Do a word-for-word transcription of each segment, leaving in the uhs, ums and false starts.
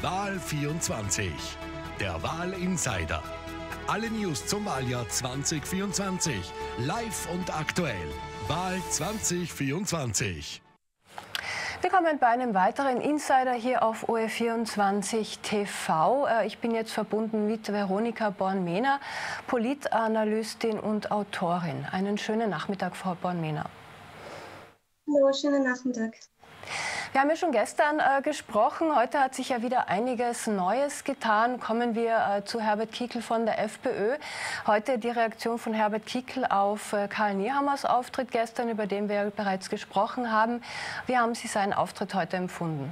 Wahl vierundzwanzig, der Wahlinsider. Alle News zum Wahljahr zwanzig vierundzwanzig, live und aktuell. Wahl zwanzig vierundzwanzig. Willkommen bei einem weiteren Insider hier auf O E vierundzwanzig T V. Ich bin jetzt verbunden mit Veronika Born-Mehner, Politanalystin und Autorin. Einen schönen Nachmittag, Frau Born-Mehner. Hallo, schönen Nachmittag. Wir haben ja schon gestern äh, gesprochen. Heute hat sich ja wieder einiges Neues getan. Kommen wir äh, zu Herbert Kickl von der FPÖ. Heute die Reaktion von Herbert Kickl auf äh, Karl Nehammers Auftritt gestern, über den wir bereits gesprochen haben. Wie haben Sie seinen Auftritt heute empfunden?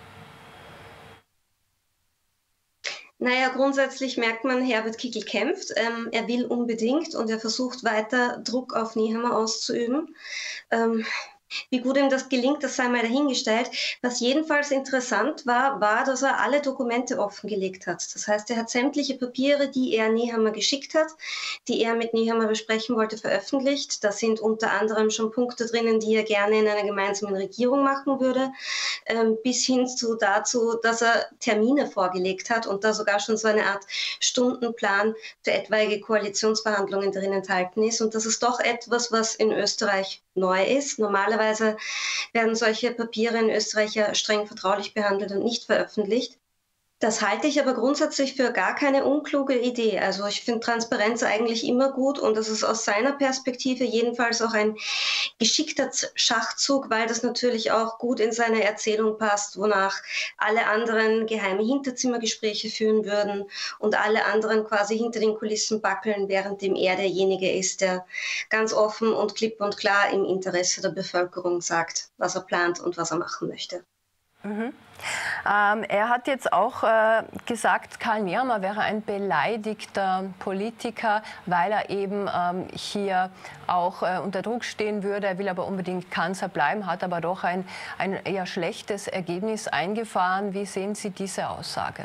Naja, grundsätzlich merkt man, Herbert Kickl kämpft. Ähm, er will unbedingt und er versucht weiter Druck auf Nehammer auszuüben. Ähm, Wie gut ihm das gelingt, das sei mal dahingestellt. Was jedenfalls interessant war, war, dass er alle Dokumente offengelegt hat. Das heißt, er hat sämtliche Papiere, die er Nehammer geschickt hat, die er mit Nehammer besprechen wollte, veröffentlicht. Da sind unter anderem schon Punkte drinnen, die er gerne in einer gemeinsamen Regierung machen würde, ähm, bis hin zu dazu, dass er Termine vorgelegt hat und da sogar schon so eine Art Stundenplan für etwaige Koalitionsverhandlungen drin enthalten ist. Und das ist doch etwas, was in Österreich neu ist. Normalerweise werden solche Papiere in Österreich ja streng vertraulich behandelt und nicht veröffentlicht. Das halte ich aber grundsätzlich für gar keine unkluge Idee. Also ich finde Transparenz eigentlich immer gut und das ist aus seiner Perspektive jedenfalls auch ein geschickter Schachzug, weil das natürlich auch gut in seine Erzählung passt, wonach alle anderen geheime Hinterzimmergespräche führen würden und alle anderen quasi hinter den Kulissen backeln, währenddem er derjenige ist, der ganz offen und klipp und klar im Interesse der Bevölkerung sagt, was er plant und was er machen möchte. Mhm. Ähm, er hat jetzt auch äh, gesagt, Karl Nehammer wäre ein beleidigter Politiker, weil er eben ähm, hier auch äh, unter Druck stehen würde. Er will aber unbedingt Kanzler bleiben, hat aber doch ein, ein eher schlechtes Ergebnis eingefahren. Wie sehen Sie diese Aussage?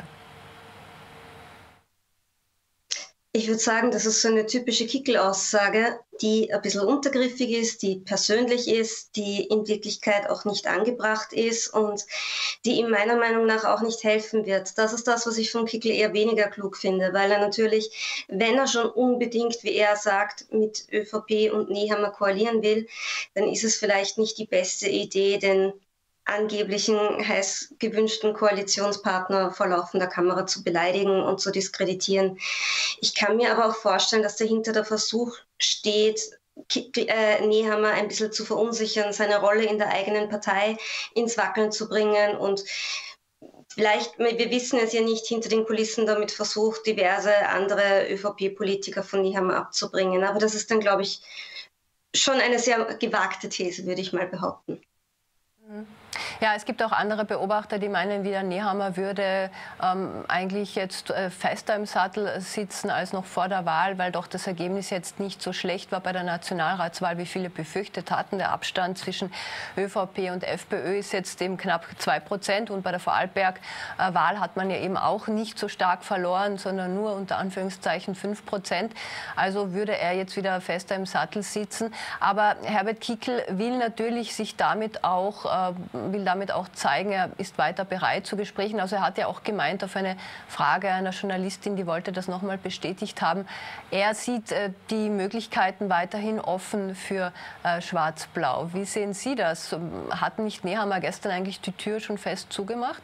Ich würde sagen, das ist so eine typische Kickl-Aussage, die ein bisschen untergriffig ist, die persönlich ist, die in Wirklichkeit auch nicht angebracht ist und die ihm meiner Meinung nach auch nicht helfen wird. Das ist das, was ich von Kickl eher weniger klug finde, weil er natürlich, wenn er schon unbedingt, wie er sagt, mit ÖVP und Nehammer koalieren will, dann ist es vielleicht nicht die beste Idee, den angeblichen heiß gewünschten Koalitionspartner vor laufender Kamera zu beleidigen und zu diskreditieren. Ich kann mir aber auch vorstellen, dass dahinter der Versuch steht, äh, Nehammer ein bisschen zu verunsichern, seine Rolle in der eigenen Partei ins Wackeln zu bringen und vielleicht, wir wissen es ja nicht, hinter den Kulissen damit versucht, diverse andere ÖVP-Politiker von Nehammer abzubringen. Aber das ist dann, glaube ich, schon eine sehr gewagte These, würde ich mal behaupten. Ja, es gibt auch andere Beobachter, die meinen, wieder Nehammer würde ähm, eigentlich jetzt äh, fester im Sattel sitzen als noch vor der Wahl, weil doch das Ergebnis jetzt nicht so schlecht war bei der Nationalratswahl, wie viele befürchtet hatten. Der Abstand zwischen ÖVP und FPÖ ist jetzt eben knapp zwei Prozent und bei der Vorarlberg-Wahl hat man ja eben auch nicht so stark verloren, sondern nur unter Anführungszeichen fünf Prozent. Also würde er jetzt wieder fester im Sattel sitzen. Aber Herbert Kickl will natürlich sich damit auch äh, will damit auch zeigen, er ist weiter bereit zu Gesprächen. Also er hat ja auch gemeint auf eine Frage einer Journalistin, die wollte das nochmal bestätigt haben. Er sieht äh, die Möglichkeiten weiterhin offen für äh, Schwarz-Blau. Wie sehen Sie das? Hat nicht Nehammer gestern eigentlich die Tür schon fest zugemacht?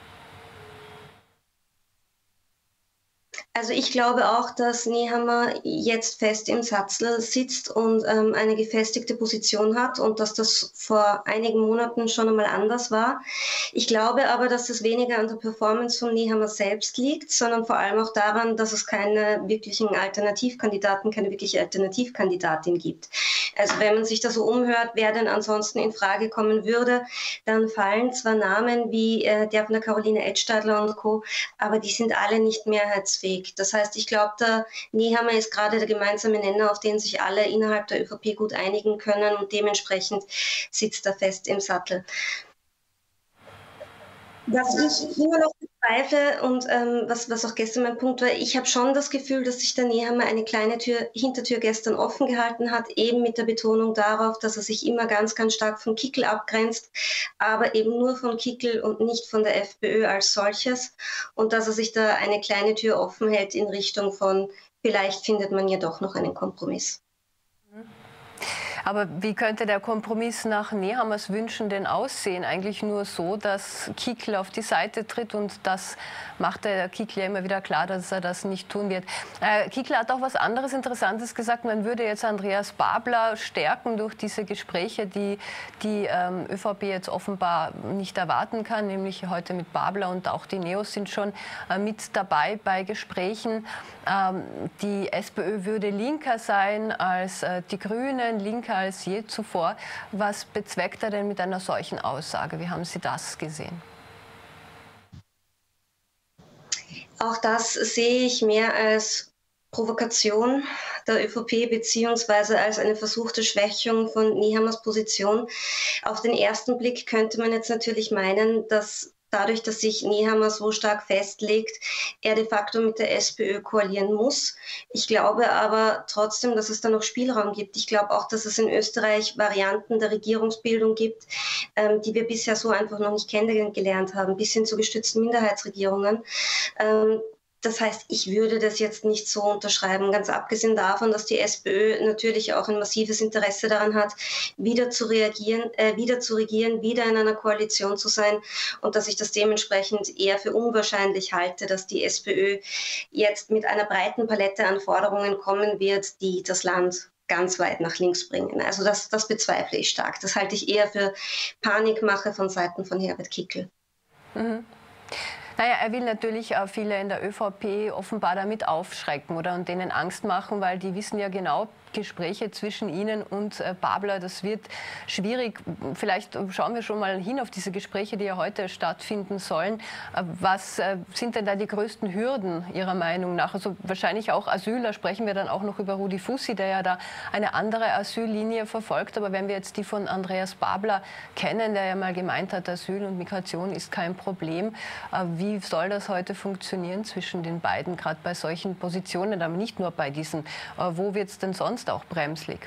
Also ich glaube auch, dass Nehammer jetzt fest im Sattel sitzt und ähm, eine gefestigte Position hat und dass das vor einigen Monaten schon einmal anders war. Ich glaube aber, dass es weniger an der Performance von Nehammer selbst liegt, sondern vor allem auch daran, dass es keine wirklichen Alternativkandidaten, keine wirkliche Alternativkandidatin gibt. Also wenn man sich da so umhört, wer denn ansonsten in Frage kommen würde, dann fallen zwar Namen wie äh, der von der Caroline Edstadler und Co., aber die sind alle nicht mehrheitsfähig. Das heißt, ich glaube, der Nehammer ist gerade der gemeinsame Nenner, auf den sich alle innerhalb der ÖVP gut einigen können und dementsprechend sitzt er fest im Sattel. Was ich immer noch bezweifle und ähm, was, was auch gestern mein Punkt war, ich habe schon das Gefühl, dass sich der Nehammer eine kleine Tür, Hintertür gestern offen gehalten hat, eben mit der Betonung darauf, dass er sich immer ganz, ganz stark von Kickl abgrenzt, aber eben nur von Kickl und nicht von der FPÖ als solches und dass er sich da eine kleine Tür offen hält in Richtung von, vielleicht findet man ja doch noch einen Kompromiss. Aber wie könnte der Kompromiss nach Nehammers Wünschen denn aussehen? Eigentlich nur so, dass Kickl auf die Seite tritt und das macht der Kickl ja immer wieder klar, dass er das nicht tun wird. Äh, Kickl hat auch was anderes Interessantes gesagt. Man würde jetzt Andreas Babler stärken durch diese Gespräche, die die ähm, ÖVP jetzt offenbar nicht erwarten kann, nämlich heute mit Babler und auch die Neos sind schon äh, mit dabei bei Gesprächen. Ähm, die SPÖ würde linker sein als äh, die Grünen, linker als je zuvor. Was bezweckt er denn mit einer solchen Aussage? Wie haben Sie das gesehen? Auch das sehe ich mehr als Provokation der ÖVP beziehungsweise als eine versuchte Schwächung von Nehammers Position. Auf den ersten Blick könnte man jetzt natürlich meinen, dass dadurch, dass sich Nehammer so stark festlegt, er de facto mit der SPÖ koalieren muss. Ich glaube aber trotzdem, dass es da noch Spielraum gibt. Ich glaube auch, dass es in Österreich Varianten der Regierungsbildung gibt, ähm, die wir bisher so einfach noch nicht kennengelernt haben, bis hin zu gestützten Minderheitsregierungen. Ähm, Das heißt, ich würde das jetzt nicht so unterschreiben, ganz abgesehen davon, dass die SPÖ natürlich auch ein massives Interesse daran hat, wieder zu reagieren, äh, wieder zu regieren, wieder in einer Koalition zu sein und dass ich das dementsprechend eher für unwahrscheinlich halte, dass die SPÖ jetzt mit einer breiten Palette an Forderungen kommen wird, die das Land ganz weit nach links bringen. Also das, das bezweifle ich stark. Das halte ich eher für Panikmache von Seiten von Herbert Kickl. Mhm. Naja, er will natürlich auch viele in der ÖVP offenbar damit aufschrecken oder und denen Angst machen, weil die wissen ja genau, Gespräche zwischen Ihnen und äh, Babler, das wird schwierig. Vielleicht schauen wir schon mal hin auf diese Gespräche, die ja heute stattfinden sollen. Äh, was äh, sind denn da die größten Hürden Ihrer Meinung nach? Also wahrscheinlich auch Asyl, da sprechen wir dann auch noch über Rudi Fussi, der ja da eine andere Asyllinie verfolgt. Aber wenn wir jetzt die von Andreas Babler kennen, der ja mal gemeint hat, Asyl und Migration ist kein Problem, äh, wie soll das heute funktionieren zwischen den beiden, gerade bei solchen Positionen, aber nicht nur bei diesen? Äh, wo wird es denn sonst auch bremslig?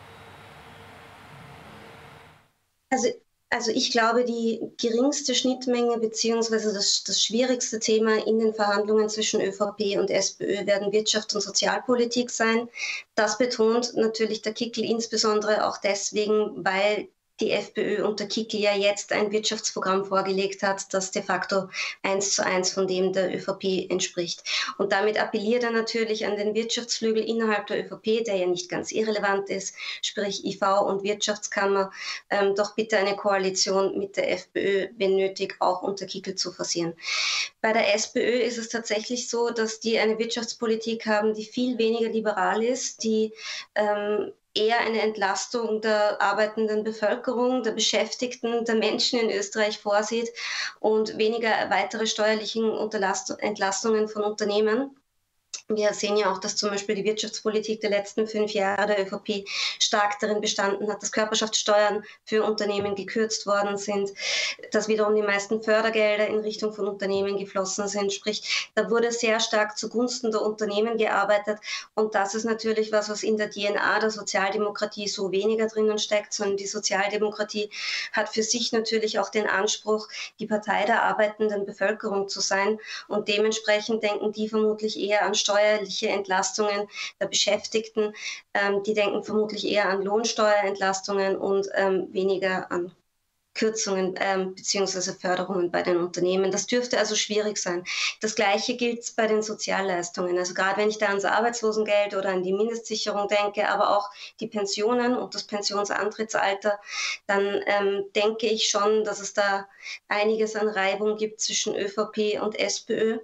Also, also ich glaube, die geringste Schnittmenge beziehungsweise das, das schwierigste Thema in den Verhandlungen zwischen ÖVP und SPÖ werden Wirtschafts- und Sozialpolitik sein. Das betont natürlich der Kickl insbesondere auch deswegen, weil die FPÖ unter Kickl ja jetzt ein Wirtschaftsprogramm vorgelegt hat, das de facto eins zu eins von dem der ÖVP entspricht. Und damit appelliert er natürlich an den Wirtschaftsflügel innerhalb der ÖVP, der ja nicht ganz irrelevant ist, sprich I V und Wirtschaftskammer, ähm, doch bitte eine Koalition mit der FPÖ, wenn nötig, auch unter Kickl zu forcieren. Bei der SPÖ ist es tatsächlich so, dass die eine Wirtschaftspolitik haben, die viel weniger liberal ist, die ähm, eher eine Entlastung der arbeitenden Bevölkerung, der Beschäftigten, der Menschen in Österreich vorsieht und weniger weitere steuerlichen Entlastungen von Unternehmen. Wir sehen ja auch, dass zum Beispiel die Wirtschaftspolitik der letzten fünf Jahre der ÖVP stark darin bestanden hat, dass Körperschaftssteuern für Unternehmen gekürzt worden sind, dass wiederum die meisten Fördergelder in Richtung von Unternehmen geflossen sind. Sprich, da wurde sehr stark zugunsten der Unternehmen gearbeitet. Und das ist natürlich was, was in der D N A der Sozialdemokratie so weniger drinnen steckt, sondern die Sozialdemokratie hat für sich natürlich auch den Anspruch, die Partei der arbeitenden Bevölkerung zu sein. Und dementsprechend denken die vermutlich eher an steuerliche Entlastungen der Beschäftigten. Ähm, die denken vermutlich eher an Lohnsteuerentlastungen und ähm, weniger an Kürzungen ähm, bzw. Förderungen bei den Unternehmen. Das dürfte also schwierig sein. Das Gleiche gilt bei den Sozialleistungen. Also gerade wenn ich da ans Arbeitslosengeld oder an die Mindestsicherung denke, aber auch die Pensionen und das Pensionsantrittsalter, dann ähm, denke ich schon, dass es da einiges an Reibung gibt zwischen ÖVP und SPÖ.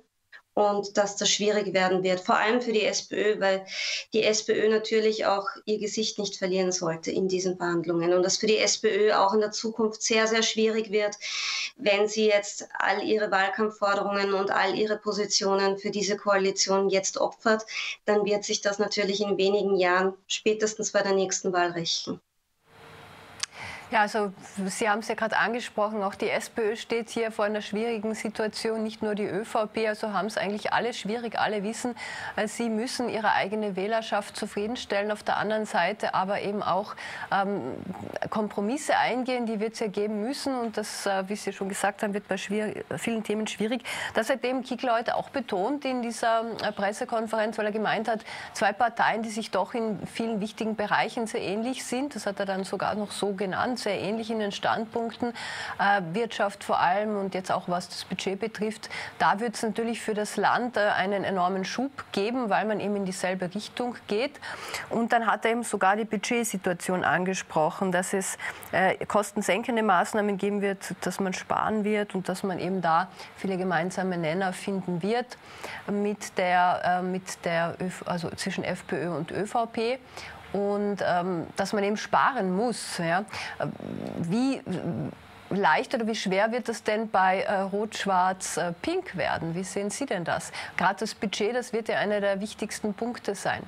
Und dass das schwierig werden wird, vor allem für die SPÖ, weil die SPÖ natürlich auch ihr Gesicht nicht verlieren sollte in diesen Verhandlungen. Und das für die SPÖ auch in der Zukunft sehr, sehr schwierig wird, wenn sie jetzt all ihre Wahlkampfforderungen und all ihre Positionen für diese Koalition jetzt opfert, dann wird sich das natürlich in wenigen Jahren, spätestens bei der nächsten Wahl, rächen. Ja, also Sie haben es ja gerade angesprochen, auch die SPÖ steht hier vor einer schwierigen Situation, nicht nur die ÖVP, also haben es eigentlich alle schwierig, alle wissen, sie müssen ihre eigene Wählerschaft zufriedenstellen, auf der anderen Seite aber eben auch ähm, Kompromisse eingehen, die wird es ja geben müssen und das, äh, wie Sie schon gesagt haben, wird bei vielen Themen schwierig. Das hat eben Kickl heute auch betont in dieser äh, Pressekonferenz, weil er gemeint hat, zwei Parteien, die sich doch in vielen wichtigen Bereichen sehr ähnlich sind, das hat er dann sogar noch so genannt, sehr ähnlich in den Standpunkten, äh, Wirtschaft vor allem und jetzt auch was das Budget betrifft. Da wird es natürlich für das Land äh, einen enormen Schub geben, weil man eben in dieselbe Richtung geht. Und dann hat er eben sogar die Budgetsituation angesprochen, dass es äh, kostensenkende Maßnahmen geben wird, dass man sparen wird und dass man eben da viele gemeinsame Nenner finden wird mit der, äh, mit der Öf also zwischen FPÖ und ÖVP. Und ähm, dass man eben sparen muss. Ja. Wie leicht oder wie schwer wird das denn bei äh, Rot-Schwarz-Pink äh, werden? Wie sehen Sie denn das? Gerade das Budget, das wird ja einer der wichtigsten Punkte sein.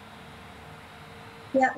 Ja,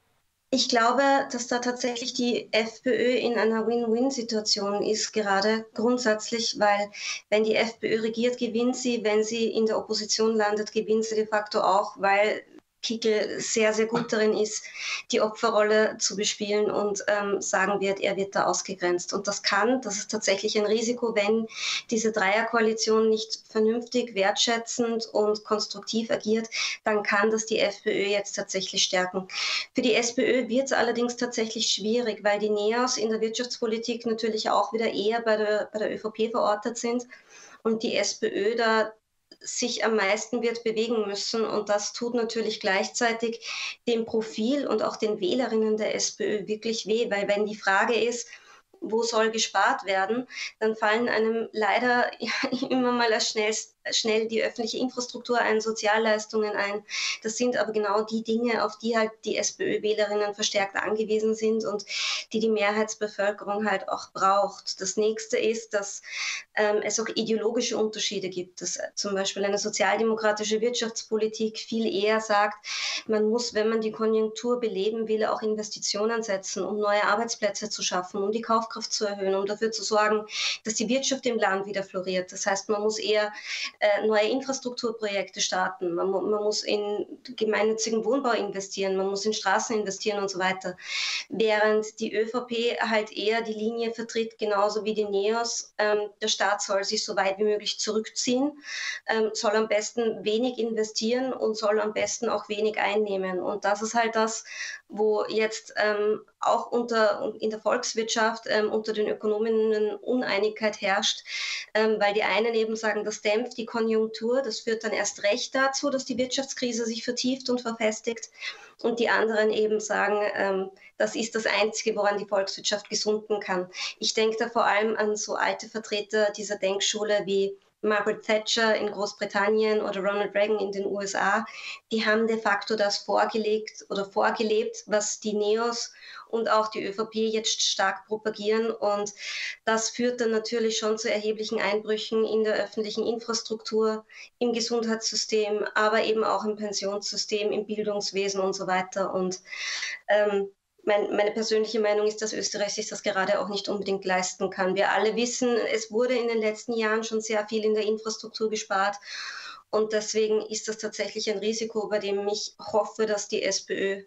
ich glaube, dass da tatsächlich die FPÖ in einer Win-Win-Situation ist, gerade grundsätzlich, weil wenn die FPÖ regiert, gewinnt sie, wenn sie in der Opposition landet, gewinnt sie de facto auch, weil Kickl sehr, sehr gut darin ist, die Opferrolle zu bespielen und ähm, sagen wird, er wird da ausgegrenzt. Und das kann, das ist tatsächlich ein Risiko, wenn diese Dreierkoalition nicht vernünftig, wertschätzend und konstruktiv agiert, dann kann das die FPÖ jetzt tatsächlich stärken. Für die SPÖ wird es allerdings tatsächlich schwierig, weil die Neos in der Wirtschaftspolitik natürlich auch wieder eher bei der, bei der ÖVP verortet sind und die SPÖ da sich am meisten wird bewegen müssen. Und das tut natürlich gleichzeitig dem Profil und auch den Wählerinnen der SPÖ wirklich weh, weil wenn die Frage ist, wo soll gespart werden, dann fallen einem leider immer mal als schnell, schnell die öffentliche Infrastruktur ein, Sozialleistungen ein. Das sind aber genau die Dinge, auf die halt die SPÖ-Wählerinnen verstärkt angewiesen sind und die die Mehrheitsbevölkerung halt auch braucht. Das nächste ist, dass ähm, es auch ideologische Unterschiede gibt, dass zum Beispiel eine sozialdemokratische Wirtschaftspolitik viel eher sagt, man muss, wenn man die Konjunktur beleben will, auch Investitionen setzen, um neue Arbeitsplätze zu schaffen, um die Kaufkraft zu erhöhen, um dafür zu sorgen, dass die Wirtschaft im Land wieder floriert. Das heißt, man muss eher äh, neue Infrastrukturprojekte starten, man, man muss in gemeinnützigen Wohnbau investieren, man muss in Straßen investieren und so weiter. Während die ÖVP halt eher die Linie vertritt, genauso wie die Neos, ähm, der Staat soll sich so weit wie möglich zurückziehen, ähm, soll am besten wenig investieren und soll am besten auch wenig einnehmen. Und das ist halt das, wo jetzt ähm, auch unter, in der Volkswirtschaft ähm, unter den Ökonominnen Uneinigkeit herrscht, ähm, weil die einen eben sagen, das dämpft die Konjunktur, das führt dann erst recht dazu, dass die Wirtschaftskrise sich vertieft und verfestigt und die anderen eben sagen, ähm, das ist das Einzige, woran die Volkswirtschaft gesunden kann. Ich denke da vor allem an so alte Vertreter dieser Denkschule wie Margaret Thatcher in Großbritannien oder Ronald Reagan in den U S A, die haben de facto das vorgelegt oder vorgelebt, was die Neos und auch die ÖVP jetzt stark propagieren. Und das führt dann natürlich schon zu erheblichen Einbrüchen in der öffentlichen Infrastruktur, im Gesundheitssystem, aber eben auch im Pensionssystem, im Bildungswesen und so weiter. Und ähm, meine persönliche Meinung ist, dass Österreich sich das gerade auch nicht unbedingt leisten kann. Wir alle wissen, es wurde in den letzten Jahren schon sehr viel in der Infrastruktur gespart. Und deswegen ist das tatsächlich ein Risiko, bei dem ich hoffe, dass die SPÖ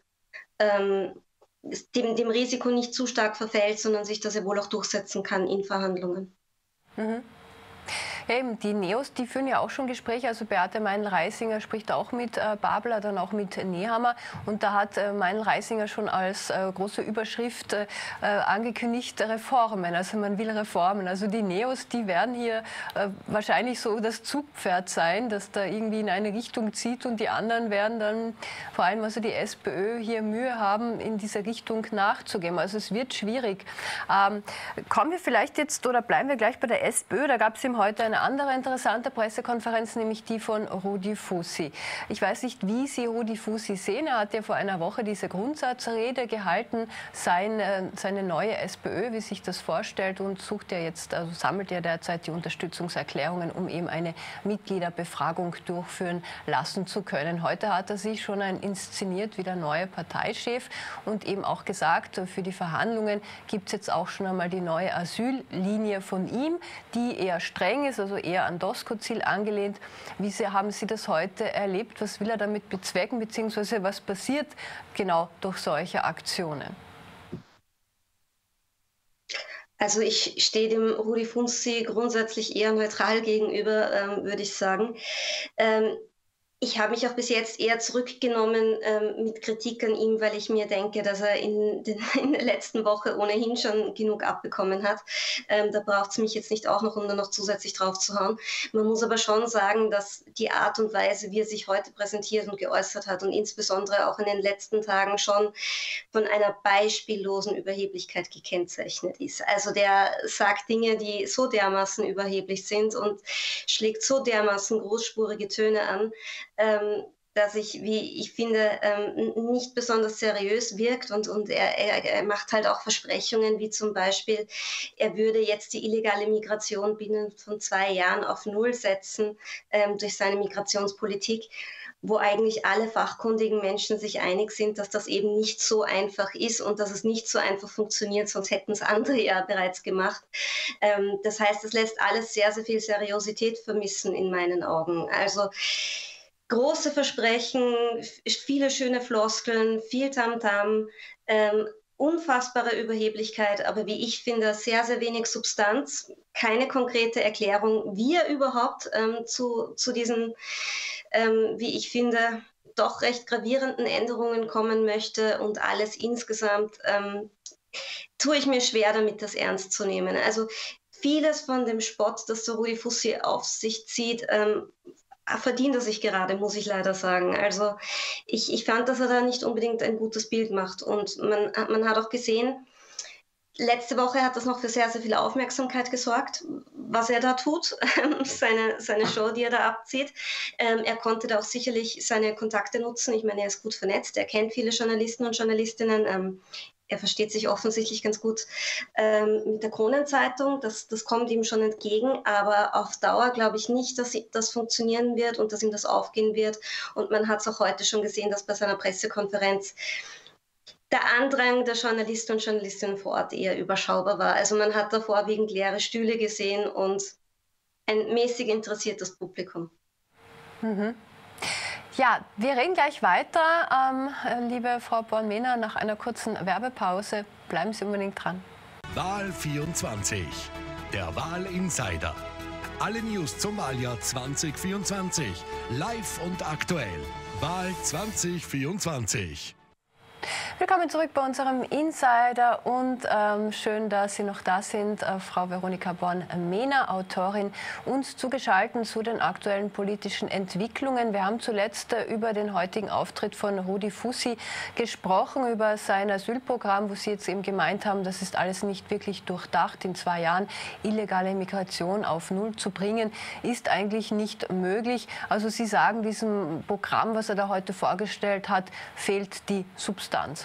ähm, dem, dem Risiko nicht zu stark verfällt, sondern sich das ja wohl auch durchsetzen kann in Verhandlungen. Mhm. Ja, eben, die Neos, die führen ja auch schon Gespräche. Also Beate Meinl-Reisinger spricht auch mit äh, Babler, dann auch mit Nehammer. Und da hat äh, Meinl-Reisinger schon als äh, große Überschrift äh, angekündigt, Reformen. Also man will Reformen. Also die Neos, die werden hier äh, wahrscheinlich so das Zugpferd sein, das da irgendwie in eine Richtung zieht. Und die anderen werden dann, vor allem also die SPÖ, hier Mühe haben, in dieser Richtung nachzugeben. Also es wird schwierig. Ähm, kommen wir vielleicht jetzt, oder bleiben wir gleich bei der SPÖ. Da gab es eben heute eine eine andere interessante Pressekonferenz, nämlich die von Rudi Fussi. Ich weiß nicht, wie Sie Rudi Fussi sehen. Er hat ja vor einer Woche diese Grundsatzrede gehalten, seine, seine neue SPÖ, wie sich das vorstellt, und sucht ja jetzt, also sammelt ja derzeit die Unterstützungserklärungen, um eben eine Mitgliederbefragung durchführen lassen zu können. Heute hat er sich schon ein inszeniert wie der neue Parteichef und eben auch gesagt, für die Verhandlungen gibt es jetzt auch schon einmal die neue Asyllinie von ihm, die eher streng ist, also eher an Doskozil angelehnt. Wie sehr haben Sie das heute erlebt? Was will er damit bezwecken, beziehungsweise was passiert genau durch solche Aktionen? Also ich stehe dem Rudi Fussi grundsätzlich eher neutral gegenüber, ähm, würde ich sagen. Ähm, Ich habe mich auch bis jetzt eher zurückgenommen ähm, mit Kritik an ihm, weil ich mir denke, dass er in, den, in der letzten Woche ohnehin schon genug abbekommen hat. Ähm, da braucht es mich jetzt nicht auch noch, um da noch zusätzlich drauf zu hauen. Man muss aber schon sagen, dass die Art und Weise, wie er sich heute präsentiert und geäußert hat und insbesondere auch in den letzten Tagen schon von einer beispiellosen Überheblichkeit gekennzeichnet ist. Also der sagt Dinge, die so dermaßen überheblich sind und schlägt so dermaßen großspurige Töne an, Ähm, dass ich, wie ich finde, ähm, nicht besonders seriös wirkt und, und er, er, er macht halt auch Versprechungen, wie zum Beispiel, er würde jetzt die illegale Migration binnen von zwei Jahren auf Null setzen ähm, durch seine Migrationspolitik, wo eigentlich alle fachkundigen Menschen sich einig sind, dass das eben nicht so einfach ist und dass es nicht so einfach funktioniert, sonst hätten es andere ja bereits gemacht. Ähm, das heißt, es lässt alles sehr, sehr viel Seriosität vermissen in meinen Augen. Also große Versprechen, viele schöne Floskeln, viel Tamtam, ähm, unfassbare Überheblichkeit, aber wie ich finde, sehr, sehr wenig Substanz, keine konkrete Erklärung, wie er überhaupt ähm, zu, zu diesen, ähm, wie ich finde, doch recht gravierenden Änderungen kommen möchte und alles insgesamt ähm, tue ich mir schwer damit, das ernst zu nehmen. Also vieles von dem Spott, das der Rudi Fussi auf sich zieht, ähm, verdient er sich gerade, muss ich leider sagen. Also ich, ich fand, dass er da nicht unbedingt ein gutes Bild macht. Und man, man hat auch gesehen, letzte Woche hat das noch für sehr, sehr viel Aufmerksamkeit gesorgt, was er da tut, seine, seine Show, die er da abzieht. Ähm, er konnte da auch sicherlich seine Kontakte nutzen. Ich meine, er ist gut vernetzt, er kennt viele Journalisten und Journalistinnen. Ähm, Er versteht sich offensichtlich ganz gut ähm, mit der Kronenzeitung. Das, das kommt ihm schon entgegen. Aber auf Dauer glaube ich nicht, dass das funktionieren wird und dass ihm das aufgehen wird. Und man hat es auch heute schon gesehen, dass bei seiner Pressekonferenz der Andrang der Journalisten und Journalistinnen vor Ort eher überschaubar war. Also man hat da vorwiegend leere Stühle gesehen und ein mäßig interessiertes Publikum. Mhm. Ja, wir reden gleich weiter, ähm, liebe Frau Born-Mehner, nach einer kurzen Werbepause. Bleiben Sie unbedingt dran. Wahl vierundzwanzig, der Wahlinsider. Alle News zum Wahljahr zwanzig vierundzwanzig, live und aktuell. Wahl zwanzig vierundzwanzig. Willkommen zurück bei unserem Insider und ähm, schön, dass Sie noch da sind, äh, Frau Veronika Born-Mehner, Autorin, uns zugeschaltet zu den aktuellen politischen Entwicklungen. Wir haben zuletzt äh, über den heutigen Auftritt von Rudi Fussi gesprochen, über sein Asylprogramm, wo Sie jetzt eben gemeint haben, das ist alles nicht wirklich durchdacht. In zwei Jahren illegale Migration auf Null zu bringen, ist eigentlich nicht möglich. Also Sie sagen, diesem Programm, was er da heute vorgestellt hat, fehlt die Substanz.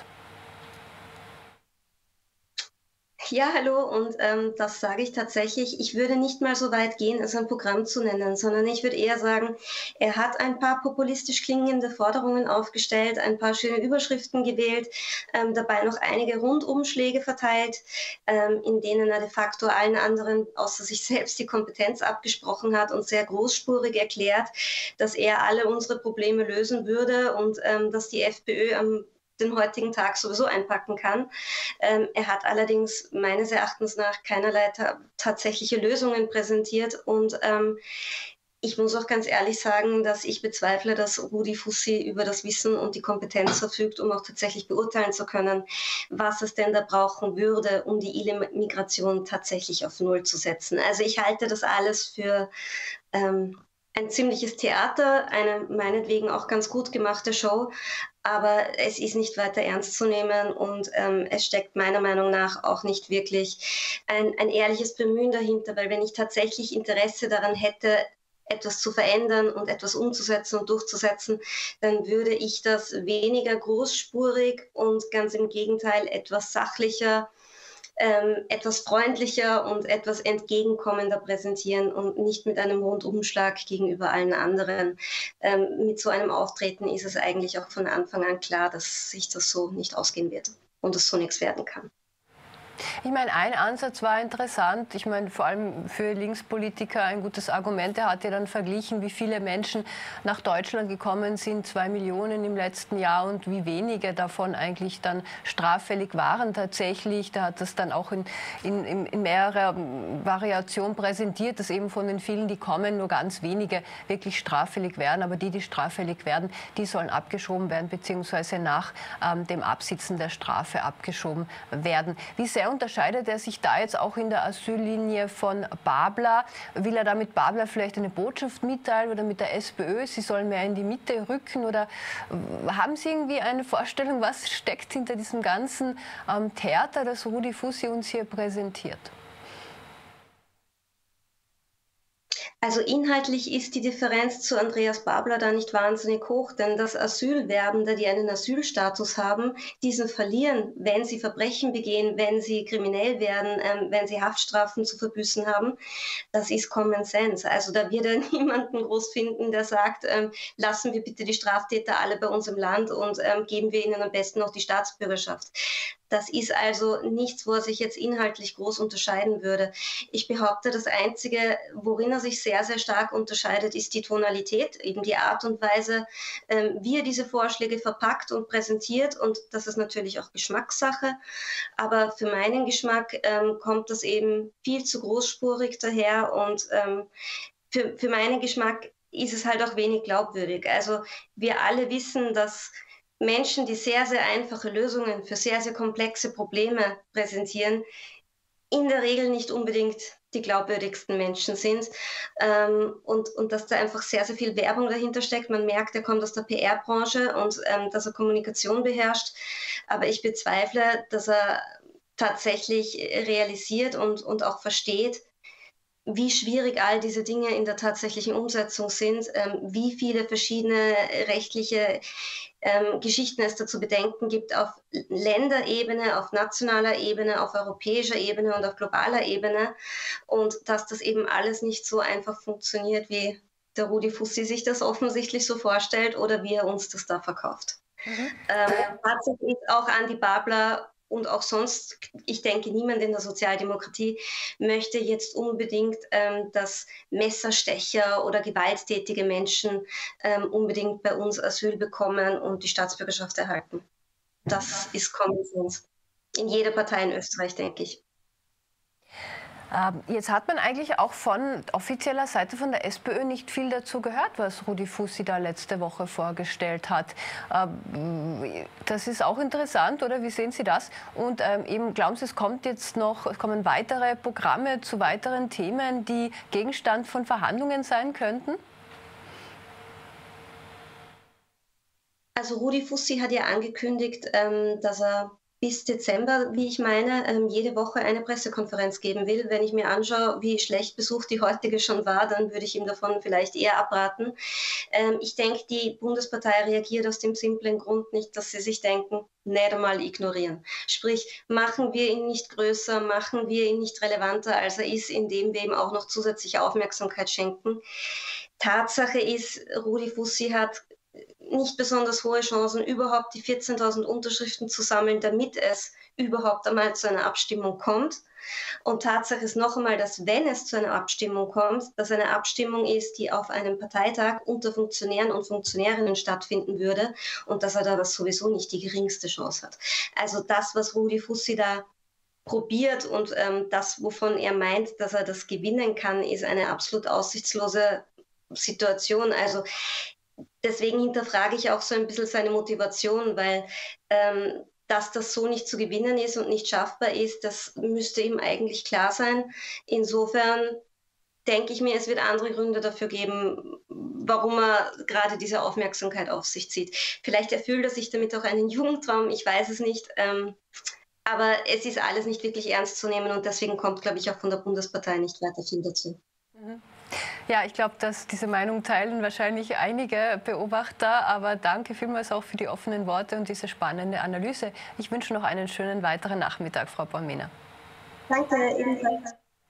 Ja, hallo, und ähm, das sage ich tatsächlich. Ich würde nicht mal so weit gehen, es ein Programm zu nennen, sondern ich würde eher sagen, er hat ein paar populistisch klingende Forderungen aufgestellt, ein paar schöne Überschriften gewählt, ähm, dabei noch einige Rundumschläge verteilt, ähm, in denen er de facto allen anderen außer sich selbst die Kompetenz abgesprochen hat und sehr großspurig erklärt, dass er alle unsere Probleme lösen würde und ähm, dass die FPÖ am den heutigen Tag sowieso einpacken kann. Ähm, er hat allerdings meines Erachtens nach keinerlei ta tatsächliche Lösungen präsentiert und ähm, ich muss auch ganz ehrlich sagen, dass ich bezweifle, dass Rudi Fussi über das Wissen und die Kompetenz verfügt, um auch tatsächlich beurteilen zu können, was es denn da brauchen würde, um die Migration tatsächlich auf Null zu setzen. Also ich halte das alles für ähm, ein ziemliches Theater, eine meinetwegen auch ganz gut gemachte Show, aber es ist nicht weiter ernst zu nehmen und ähm, es steckt meiner Meinung nach auch nicht wirklich ein, ein ehrliches Bemühen dahinter, weil wenn ich tatsächlich Interesse daran hätte, etwas zu verändern und etwas umzusetzen und durchzusetzen, dann würde ich das weniger großspurig und ganz im Gegenteil etwas sachlicher, ähm, etwas freundlicher und etwas entgegenkommender präsentieren und nicht mit einem Rundumschlag gegenüber allen anderen. Ähm, mit so einem Auftreten ist es eigentlich auch von Anfang an klar, dass sich das so nicht ausgehen wird und es so nichts werden kann. Ich meine, ein Ansatz war interessant. Ich meine, vor allem für Linkspolitiker ein gutes Argument. Er hat ja dann verglichen, wie viele Menschen nach Deutschland gekommen sind, zwei Millionen im letzten Jahr, und wie wenige davon eigentlich dann straffällig waren tatsächlich. Da hat das dann auch in, in, in mehrerer Variation präsentiert, dass eben von den vielen, die kommen, nur ganz wenige wirklich straffällig werden. Aber die, die straffällig werden, die sollen abgeschoben werden, beziehungsweise nach ähm, dem Absitzen der Strafe abgeschoben werden. Wie sehr unterscheidet er sich da jetzt auch in der Asyllinie von Babler? Will er damit Babler vielleicht eine Botschaft mitteilen oder mit der SPÖ, sie sollen mehr in die Mitte rücken? Oder haben Sie irgendwie eine Vorstellung, was steckt hinter diesem ganzen ähm, Theater, das Rudi Fussi uns hier präsentiert? Also inhaltlich ist die Differenz zu Andreas Babler da nicht wahnsinnig hoch, denn dass Asylwerbende, die einen Asylstatus haben, diesen verlieren, wenn sie Verbrechen begehen, wenn sie kriminell werden, ähm, wenn sie Haftstrafen zu verbüßen haben, das ist Common Sense. Also da wird er niemanden groß finden, der sagt, ähm, lassen wir bitte die Straftäter alle bei uns im Land und ähm, geben wir ihnen am besten noch die Staatsbürgerschaft. Das ist also nichts, wo er sich jetzt inhaltlich groß unterscheiden würde. Ich behaupte, das Einzige, worin er sich sehr, sehr stark unterscheidet, ist die Tonalität, eben die Art und Weise, ähm, wie er diese Vorschläge verpackt und präsentiert. Und das ist natürlich auch Geschmackssache. Aber für meinen Geschmack ähm, kommt das eben viel zu großspurig daher. Und ähm, für, für meinen Geschmack ist es halt auch wenig glaubwürdig. Also wir alle wissen, dass Menschen, die sehr, sehr einfache Lösungen für sehr, sehr komplexe Probleme präsentieren, in der Regel nicht unbedingt die glaubwürdigsten Menschen sind ähm, und, und dass da einfach sehr, sehr viel Werbung dahinter steckt. Man merkt, er kommt aus der P R-Branche und ähm, dass er Kommunikation beherrscht, aber ich bezweifle, dass er tatsächlich realisiert und, und auch versteht, wie schwierig all diese Dinge in der tatsächlichen Umsetzung sind, ähm, wie viele verschiedene rechtliche ähm, Geschichten es da zu bedenken gibt auf Länderebene, auf nationaler Ebene, auf europäischer Ebene und auf globaler Ebene und dass das eben alles nicht so einfach funktioniert, wie der Rudi Fussi sich das offensichtlich so vorstellt oder wie er uns das da verkauft. Mhm. Ähm, tatsächlich ist auch Andi Babler und auch sonst, ich denke, niemand in der Sozialdemokratie möchte jetzt unbedingt, ähm, dass Messerstecher oder gewalttätige Menschen ähm, unbedingt bei uns Asyl bekommen und die Staatsbürgerschaft erhalten. Das ist Common Sense. In jeder Partei in Österreich, denke ich. Jetzt hat man eigentlich auch von offizieller Seite von der SPÖ nicht viel dazu gehört, was Rudi Fussi da letzte Woche vorgestellt hat. Das ist auch interessant, oder wie sehen Sie das? Und eben glauben Sie, es kommt jetzt noch, es kommen weitere Programme zu weiteren Themen, die Gegenstand von Verhandlungen sein könnten? Also Rudi Fussi hat ja angekündigt, dass er bis Dezember, wie ich meine, ähm, jede Woche eine Pressekonferenz geben will. Wenn ich mir anschaue, wie schlecht besucht die heutige schon war, dann würde ich ihm davon vielleicht eher abraten. Ähm, ich denke, die Bundespartei reagiert aus dem simplen Grund nicht, dass sie sich denken, nicht einmal ignorieren. Sprich, machen wir ihn nicht größer, machen wir ihn nicht relevanter, als er ist, indem wir ihm auch noch zusätzliche Aufmerksamkeit schenken. Tatsache ist, Rudi Fussi hat nicht besonders hohe Chancen, überhaupt die vierzehntausend Unterschriften zu sammeln, damit es überhaupt einmal zu einer Abstimmung kommt. Und Tatsache ist noch einmal, dass wenn es zu einer Abstimmung kommt, dass eine Abstimmung ist, die auf einem Parteitag unter Funktionären und Funktionärinnen stattfinden würde und dass er da sowieso nicht die geringste Chance hat. Also das, was Rudi Fussi da probiert und ähm, das, wovon er meint, dass er das gewinnen kann, ist eine absolut aussichtslose Situation. Also deswegen hinterfrage ich auch so ein bisschen seine Motivation, weil ähm, dass das so nicht zu gewinnen ist und nicht schaffbar ist, das müsste ihm eigentlich klar sein. Insofern denke ich mir, es wird andere Gründe dafür geben, warum er gerade diese Aufmerksamkeit auf sich zieht. Vielleicht erfüllt er sich damit auch einen Jugendtraum, ich weiß es nicht. Ähm, aber es ist alles nicht wirklich ernst zu nehmen und deswegen kommt, glaube ich, auch von der Bundespartei nicht weiter viel dazu. Mhm. Ja, ich glaube, dass diese Meinung teilen wahrscheinlich einige Beobachter, aber danke vielmals auch für die offenen Worte und diese spannende Analyse. Ich wünsche noch einen schönen weiteren Nachmittag, Frau Bormena. Danke, ebenfalls.